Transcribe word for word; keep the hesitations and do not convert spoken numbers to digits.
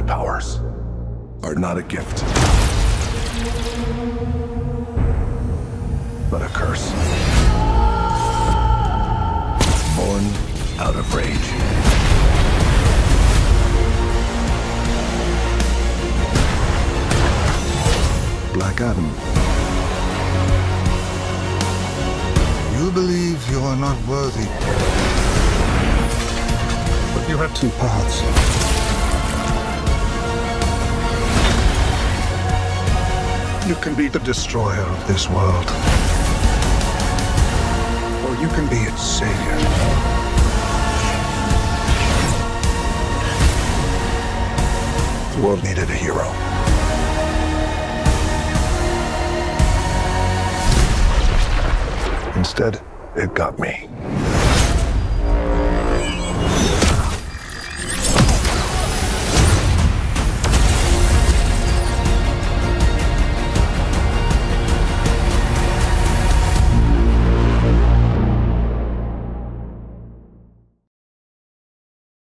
My powers are not a gift, but a curse. Born out of rage. Black Adam. You believe you are not worthy. But you have two paths. You can be the destroyer of this world. Or you can be its savior. The world needed a hero. Instead, it got me.